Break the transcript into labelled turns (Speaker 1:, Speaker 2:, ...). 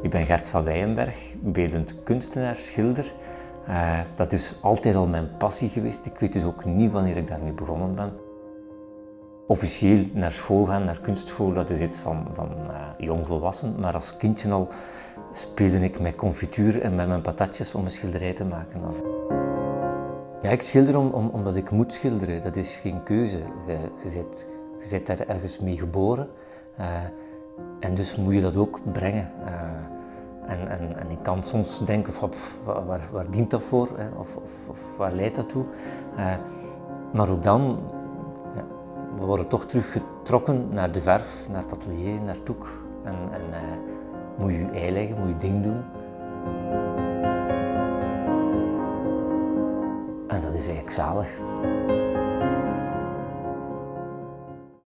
Speaker 1: Ik ben Gert van Weyenberg, beeldend kunstenaar, schilder. Dat is altijd al mijn passie geweest. Ik weet dus ook niet wanneer ik daarmee begonnen ben. Officieel naar school gaan, naar kunstschool, dat is iets van jongvolwassen. Maar als kindje al speelde ik met confituur en met mijn patatjes om een schilderij te maken. Ja, ik schilder omdat ik moet schilderen. Dat is geen keuze. Je bent daar ergens mee geboren. En dus moet je dat ook brengen. En ik kan soms denken, waar dient dat voor? Of waar leidt dat toe? Maar ook dan, ja, we worden toch teruggetrokken naar de verf, naar het atelier, naar het doek. En moet je je ei leggen, moet je ding doen. En dat is eigenlijk zalig.